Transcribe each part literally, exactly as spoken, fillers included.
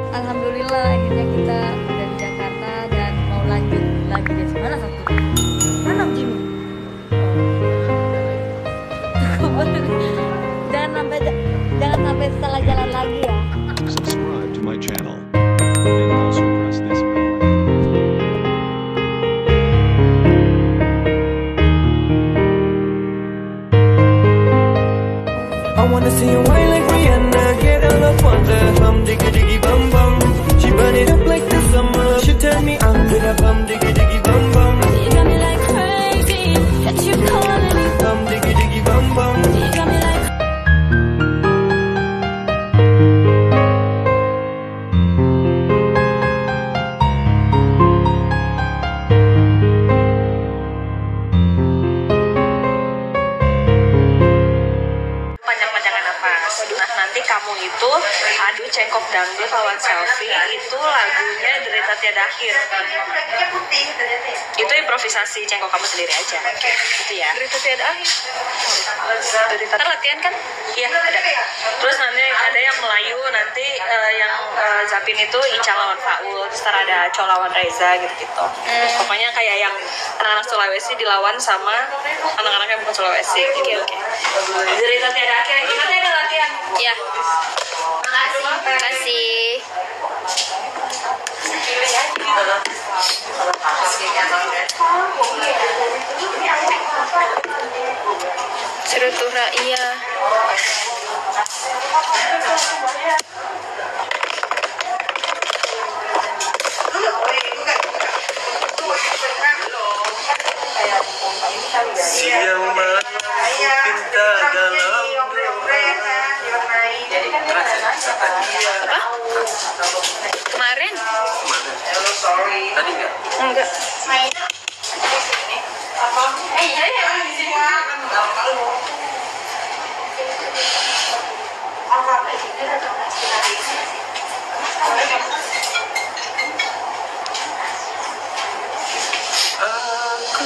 Alhamdulillah akhirnya kita udah di Jakarta dan mau lanjut lagi deh. Mana satu? Mana Jimmy? Jangan sampai jangan sampai salah jalan lagi ya. Subscribe to my channel and also press this bell. I wanna see you whine like Rihanna, get on up on the hum, diggy diggy bum bum. She burn it up like the summer. She turn me on with a bum, diggy diggy bum bum. You got me like crazy, that you calling me. Bum, diggy diggy bum bum. You got me like panjang-panjangan nafas. Nah, nanti kamu itu adu cengkok dangdut lawan selfie, itu lagunya Derita Tiada Akhir. Itu improvisasi cengkok kamu sendiri aja. Itu ya. Derita Tiada Akhir. Derita. Ntar latihan kan? Iya, ada. Terus nanti ada yang Melayu, nanti uh, yang uh, Zapin itu Ica lawan Faul, terus ntar ada Co lawan Reza gitu-gitu. Terus pokoknya kayak yang anak-anak Sulawesi dilawan sama anak-anak yang bukan Sulawesi. Oke, oke. Derita Tiada Akhir. Gimana ada latihan? ya. Makasih, makasih. Serutura iya. Siang malam pinta dalam Apa? Kemarin? tadi nggak? Enggak. Aku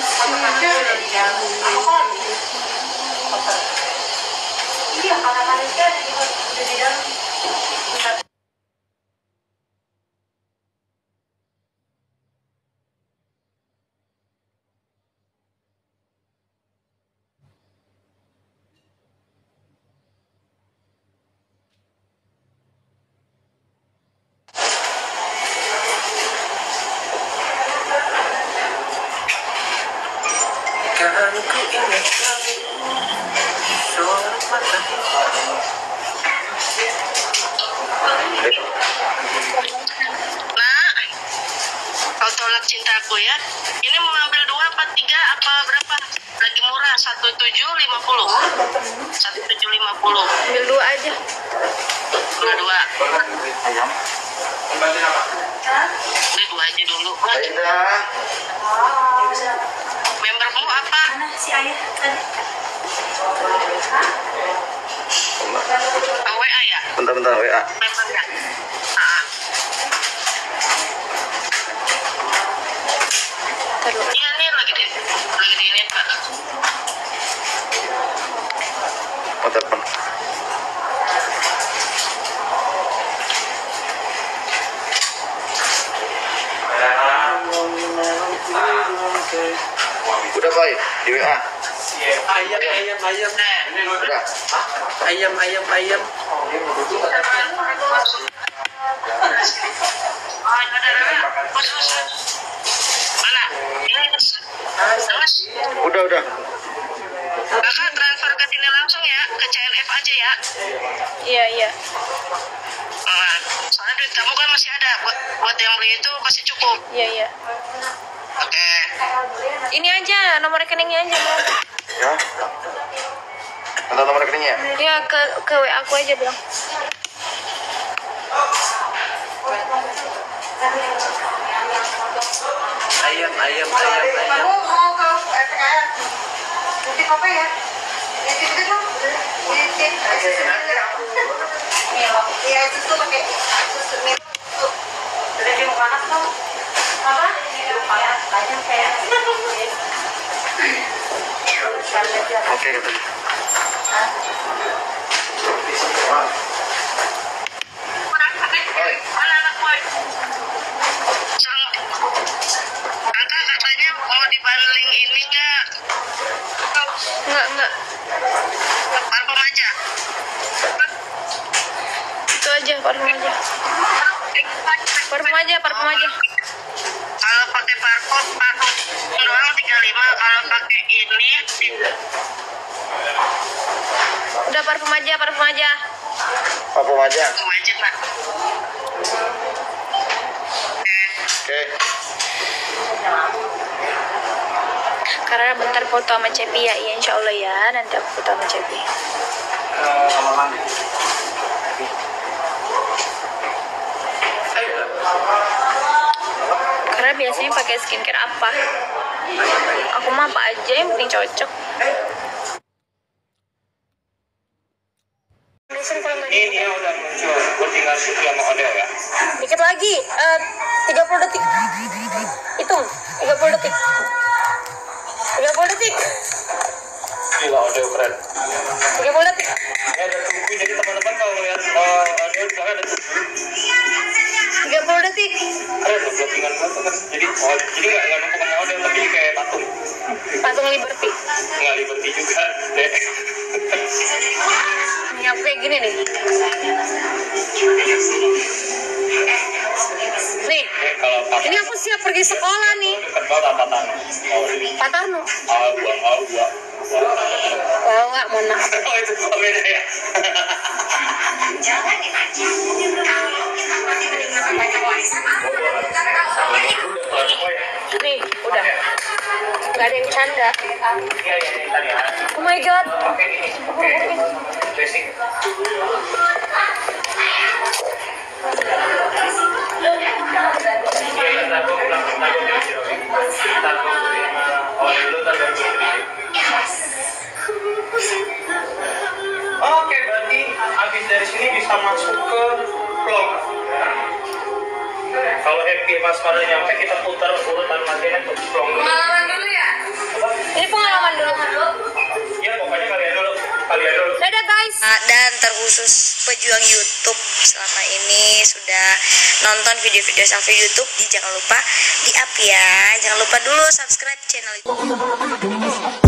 kan ku ingat sorot matahari. Nah, kau tolak cintaku ya. Ini mau ngambil dua apa tiga apa berapa? Lagi murah satu tujuh lima puluh. Satu tujuh lima puluh. Ambil dua aja. Dua dua. Ayam. Ini dua aja dulu. Membermu apa? Mana si ayah tadi? W A ya? Bentar-bentar W A. Membernya. Ah. Iya nih lagi di lagi di ini Pak. Oh, telepon. Udah baik di W A. Ayam, ayam, ayam. Udah. Ayam, ayam, ayam. Oh, ada ada. Bos, bos. Mana? Ini bos. Bos. Udah, udah. Kakak transfer ke sini langsung ya, ke C L F aja ya. Iya, iya. Nah, soalnya duit kamu kan masih ada, buat buat yang beli itu masih cukup. Iya, iya. Oke. Ini aja nomor rekeningnya aja, Bang. Ya. Minta nomor rekeningnya. Ya ke ke W A aku aja, Bang. Ayam, ayam, ayam, ayam. mau ke F K R? Nitip apa ya? Nitip itu dong. Nitip susu Milo. Iya, susu pakai susu Milo. Udah di mau panas dong. Apa? Panas, banyak kayak. Oke, gitu. Mana Parfum aja, parfum aja. Kalau pakai parfum, parfum doang tiga puluh lima. Kalau pakai ini Udah parfum aja, parfum aja. Parfum aja. Parfum aja, Pak. Oke. Karena bentar foto sama Cepi ya, iya insya Allah ya. Nanti aku foto sama Cepi. Karena biasanya pakai skincare apa? Aku mah apa aja yang penting cocok. Ini dia udah muncul. Gue tinggal syukur sama Odeo ya. Dikit lagi, uh, tiga puluh detik. Hitung, tiga puluh detik. tiga puluh detik. Gila Odeo keren. tiga puluh detik. Ya ada tunggu, jadi teman-teman kalau lihat uh, Odeo di belakang ada tunggu. tiga puluh detik. Keren loh, blockingan foto kan. Jadi oh, jadi nggak nggak numpuk sama Odeo tapi kayak patung. Patung Liberty. Nggak Liberty juga deh. Ini aku kayak gini nih. Nih, Eh, kalau patung. ini aku siap pergi sekolah nih. Dekat banget apa tanah. Oh, ini. Pak Tarno. Ah, gua, ah, gua. Oh, enggak, mohon maaf. Oh, itu oh, beda ya. Nih, udah. Gak ada yang canda. Oh my god. Oke, berarti habis dari sini bisa masuk ke vlog. Kalau happy Mas Mada nyampe, kita putar urutan materinya ke vlog. Pengalaman dulu ya? Ini pengalaman dulu. Ya, pokoknya kalian dulu. Kalian dulu. Dadah guys. Dan terkhusus pejuang YouTube selama ini sudah nonton video-video Safi YouTube, di jangan lupa di up ya. Jangan lupa dulu subscribe channel itu.